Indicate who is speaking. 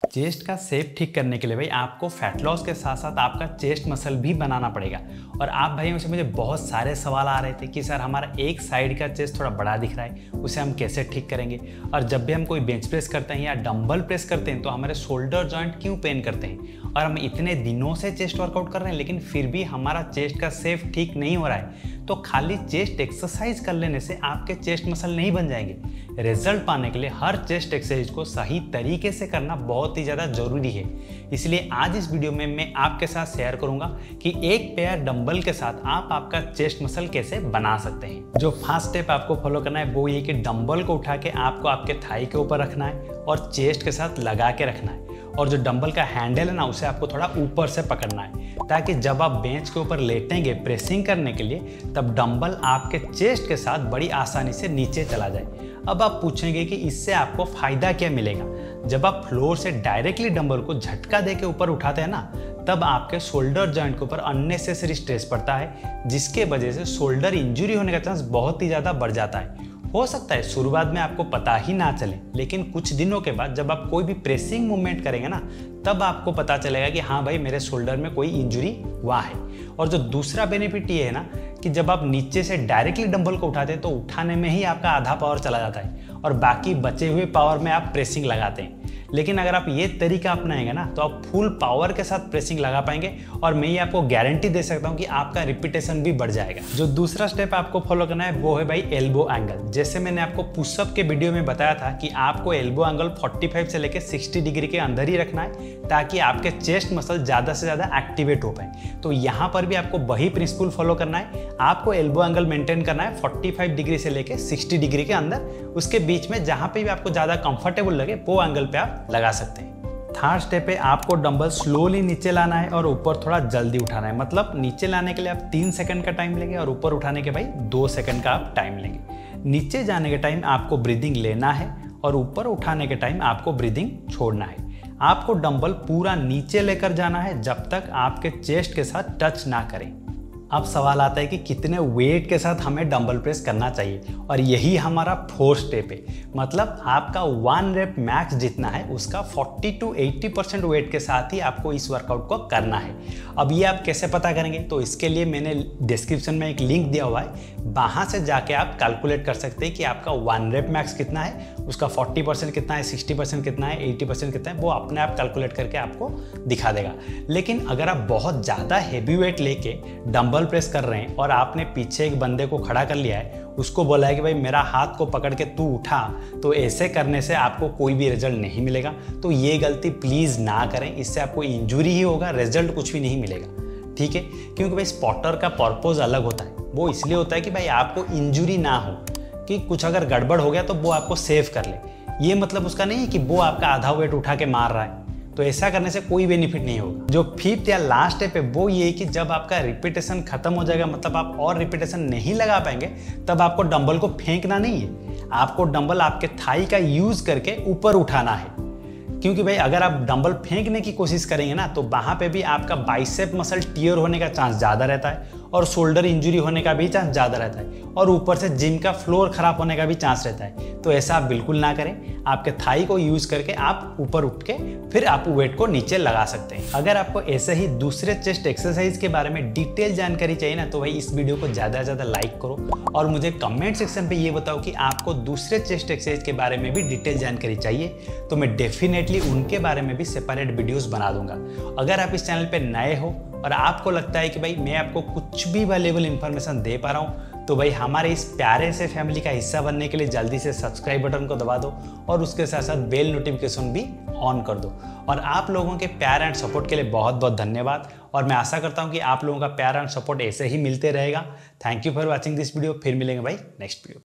Speaker 1: Chest का shape ठीक करने के लिए भाई आपको फैट लॉस के साथ साथ आपका चेस्ट मसल भी बनाना पड़ेगा। और आप भाइयों से मुझे बहुत सारे सवाल आ रहे थे कि सर हमारा एक साइड का चेस्ट थोड़ा बड़ा दिख रहा है, उसे हम कैसे ठीक करेंगे। और जब भी हम कोई बेंच प्रेस करते हैं या डंबल प्रेस करते हैं तो हमारे शोल्डर जॉइंट क्यों पेन करते हैं। और हम इतने दिनों से चेस्ट वर्कआउट कर रहे हैं लेकिन फिर भी हमारा चेस्ट का शेप ठीक नहीं हो रहा है। तो खाली चेस्ट एक्सरसाइज कर लेने से आपके चेस्ट मसल नहीं बन जाएंगे। रिजल्ट पाने के लिए हर चेस्ट एक्सरसाइज को सही तरीके से करना बहुत ही ज़्यादा जरूरी है। इसलिए आज इस वीडियो में मैं आपके साथ शेयर करूंगा कि एक पेयर डंबल के साथ आप आपका चेस्ट मसल कैसे बना सकते हैं। जो फर्स्ट स्टेप आपको फॉलो करना है वो ये कि डंबल को उठा के आपको आपके थाई के ऊपर रखना है और चेस्ट के साथ लगा के रखना है। और जो डंबल का हैंडल है ना उसे आपको थोड़ा ऊपर से पकड़ना है ताकि जब आप बेंच के ऊपर लेटेंगे प्रेसिंग करने के लिए तब डंबल आपके चेस्ट के साथ बड़ी आसानी से नीचे चला जाए। अब आप पूछेंगे कि इससे आपको फायदा क्या मिलेगा। जब आप फ्लोर से डायरेक्टली डंबल को झटका दे के ऊपर उठाते हैं ना तब आपके शोल्डर जॉइंट के ऊपर अननेसेसरी स्ट्रेस पड़ता है, जिसके वजह से शोल्डर इंजरी होने का चांस बहुत ही ज़्यादा बढ़ जाता है। हो सकता है शुरुआत में आपको पता ही ना चले, लेकिन कुछ दिनों के बाद जब आप कोई भी प्रेसिंग मूवमेंट करेंगे ना तब आपको पता चलेगा कि हाँ भाई मेरे शोल्डर में कोई इंजरी हुआ है। और जो दूसरा बेनिफिट ये है ना कि जब आप नीचे से डायरेक्टली डंबल को उठाते हैं तो उठाने में ही आपका आधा पावर चला जाता है और बाकी बचे हुए पावर में आप प्रेसिंग लगाते हैं। लेकिन अगर आप ये तरीका अपनाएंगे ना तो आप फुल पावर के साथ प्रेसिंग लगा पाएंगे और मैं ये आपको गारंटी दे सकता हूँ कि आपका रिपीटेशन भी बढ़ जाएगा। जो दूसरा स्टेप आपको फॉलो करना है वो है भाई एल्बो एंगल। जैसे मैंने आपको पुशअप के वीडियो में बताया था कि आपको एल्बो एंगल 45 से लेकर 60 डिग्री के अंदर ही रखना है ताकि आपके चेस्ट मसल ज़्यादा से ज़्यादा एक्टिवेट हो पाए। तो यहाँ पर भी आपको वही प्रिंसिपल फॉलो करना है। आपको एल्बो एंगल मेंटेन करना है 45 डिग्री से लेकर 60 डिग्री के अंदर, उसके बीच में जहाँ पे भी आपको ज़्यादा कंफर्टेबल लगे वो एंगल पे आप लगा सकते हैं। थर्ड स्टेप है आपको डंबल स्लोली नीचे लाना है और ऊपर थोड़ा जल्दी उठाना है। मतलब नीचे लाने के लिए आप 3 सेकंड का टाइम लेंगे और ऊपर उठाने के भाई 2 सेकंड का आप टाइम लेंगे। नीचे जाने के टाइम आपको ब्रीदिंग लेना है और ऊपर उठाने के टाइम आपको ब्रीदिंग छोड़ना है। आपको डंबल पूरा नीचे लेकर जाना है जब तक आपके चेस्ट के साथ टच ना करें। अब सवाल आता है कि कितने वेट के साथ हमें डंबल प्रेस करना चाहिए, और यही हमारा 4th स्टेप है। मतलब आपका 1 रेप मैक्स जितना है उसका 40 to 80% वेट के साथ ही आपको इस वर्कआउट को करना है। अब ये आप कैसे पता करेंगे, तो इसके लिए मैंने डिस्क्रिप्शन में एक लिंक दिया हुआ है, वहाँ से जाके आप कैलकुलेट कर सकते हैं कि आपका 1 रेप मैक्स कितना है, उसका 40% कितना है, 60% कितना है, 80% कितना है, वो अपने आप कैलकुलेट करके आपको दिखा देगा। लेकिन अगर आप बहुत ज़्यादा हैवी वेट लेके डंबल प्रेस कर रहे हैं और आपने पीछे एक बंदे को खड़ा कर लिया है, उसको बोला है कि भाई मेरा हाथ को पकड़ के तू उठा, तो ऐसे करने से आपको कोई भी रिजल्ट नहीं मिलेगा। तो ये गलती प्लीज़ ना करें, इससे आपको इंजरी ही होगा, रिजल्ट कुछ भी नहीं मिलेगा। ठीक है, क्योंकि भाई स्पॉटर का पर्पस अलग होता है। वो इसलिए होता है कि भाई आपको इंजरी ना हो, कि कुछ अगर गड़बड़ हो गया तो वो आपको सेव कर ले। ये मतलब उसका नहीं है कि वो आपका आधा वेट उठा के मार रहा है, तो ऐसा करने से कोई बेनिफिट नहीं होगा। जो 5th या लास्ट स्टेप है वो ये है कि जब आपका रिपीटेशन खत्म हो जाएगा, मतलब आप और रिपीटेशन नहीं लगा पाएंगे, तब आपको डंबल को फेंकना नहीं है, आपको डंबल आपके थाई का यूज करके ऊपर उठाना है। क्योंकि भाई अगर आप डंबल फेंकने की कोशिश करेंगे ना तो वहाँ पे भी आपका बाइसेप मसल टियर होने का चांस ज़्यादा रहता है और शोल्डर इंजरी होने का भी चांस ज़्यादा रहता है, और ऊपर से जिम का फ्लोर खराब होने का भी चांस रहता है। तो ऐसा आप बिल्कुल ना करें। आपके थाई को यूज़ करके आप ऊपर उठ के फिर आप वेट को नीचे लगा सकते हैं। अगर आपको ऐसे ही दूसरे चेस्ट एक्सरसाइज के बारे में डिटेल जानकारी चाहिए ना तो भाई इस वीडियो को ज़्यादा से ज़्यादा लाइक करो और मुझे कमेंट सेक्शन पे ये बताओ कि आपको दूसरे चेस्ट एक्सरसाइज के बारे में भी डिटेल जानकारी चाहिए, तो मैं डेफिनेटली उनके बारे में भी सेपरेट वीडियोस बना दूंगा। अगर आप इस चैनल पे नए हो और आपको लगता है कि भाई मैं आपको कुछ भी वैल्यूएबल इंफॉर्मेशन दे पा रहा हूँ, तो भाई हमारे इस प्यारे से फैमिली का हिस्सा बनने के लिए जल्दी से सब्सक्राइब बटन को दबा दो और उसके साथ साथ बेल नोटिफिकेशन भी ऑन कर दो। और आप लोगों के प्यार एंड सपोर्ट के लिए बहुत बहुत धन्यवाद, और मैं आशा करता हूँ कि आप लोगों का प्यार एंड सपोर्ट ऐसे ही मिलते रहेगा। Thank you for watching this video. फिर मिलेंगे भाई नेक्स्ट वीडियो।